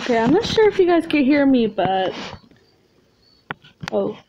Okay, I'm not sure if you guys can hear me, but... Oh.